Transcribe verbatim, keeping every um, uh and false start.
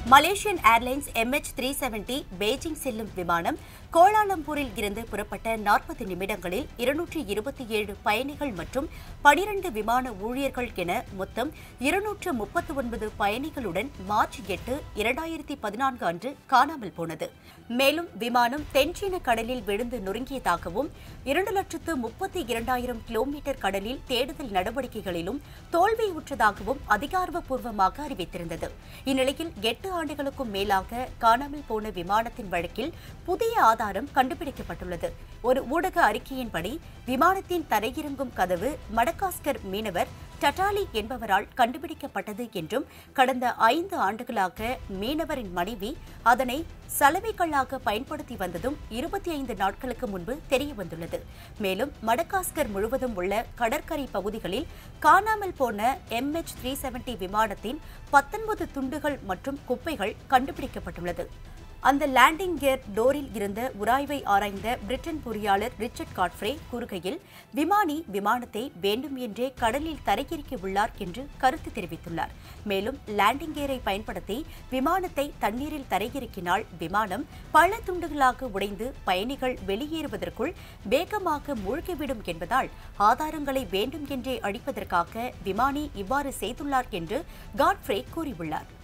Malaysian Aairlines M H three seventy Beijing செல்லும் விமானம் கோலாலம்பூரில் இருந்து புறப்பட்ட நாற்பது நிமிடங்களில் இருநூற்று இருபத்தி ஏழு பயணிகள் மற்றும் பனிரண்டு விமான ஊழியர்கள் என மொத்தம் இருநூற்று முப்பத்தி ஒன்பது பயணிகளுடன் மார்ச் எட்டு இரண்டாயிரத்தி பதினான்கு அன்று காணாமல் போனது. மேலும் விமானம் தென்சீன கடலில் விழுந்து நொறுங்கியதாகவும் இரண்டு லட்சத்து முப்பத்தி இரண்டாயிரம் கிலோமீட்டர் கடலில் தேடுதல் நடவடிக்கைகளிலும் தோல்வியுற்றதாகவும் அதிகாரப்பூர்வமாக அறிவித்திருந்தது. இந்நிலையில் எட்டு ஆண்டுகளுக்கும் மேலாக காணாமல் போன விமானத்தின் வழக்கில் புதிய ஆதாரம் கண்டுபிடிக்கப்பட்டுள்ளது. ஒரு ஊடக அறிக்கையின்படி விமானத்தின் தரையிறங்கும் கதவு மடகாஸ்கர் மீனவர் டட்டாலி என்பவரால் கண்டுபிடிக்கப்பட்டது என்றும் கடந்த ஐந்து ஆண்டுகளாக மீனவரின் மனைவி அதனை சலவைகளாக பயன்படுத்தி வந்ததும் இருபத்தி ஐந்து நாட்களுக்கு முன்பு தெரியவந்துள்ளது. மேலும் மடகாஸ்கர் முழுவதும் உள்ள கடற்கரை பகுதிகளில் காணாமல் போன M H three seventy விமானத்தின் பத்தொன்பது துண்டுகள் மற்றும் குப்பைகள் கண்டுபிடிக்கப்பட்டுள்ளது. அந்த லேண்டிங் கியர் டோரில் இருந்த உராய்வை ஆராய்ந்த பிரிட்டன் பொறியாளர் ரிச்சர்ட் காட்ஃப்ரே கூறுகையில், விமானி விமானத்தை வேண்டும் என்றே கடலில் தரையிறக்கியுள்ளார் என்று கருத்து தெரிவித்துள்ளார். மேலும் லேண்டிங் கியரை பயன்படுத்தி விமானத்தை தண்ணீரில் தரையிறக்கினால் விமானம் பல துண்டுகளாக உடைந்து பயணிகள் வெளியேறுவதற்குள் வேகமாக மூழ்கிவிடும் என்பதால் ஆதாரங்களை வேண்டும் என்றே அழிப்பதற்காக விமானி இவ்வாறு செய்துள்ளார் என்று காட்ஃப்ரே கூறியுள்ளார்.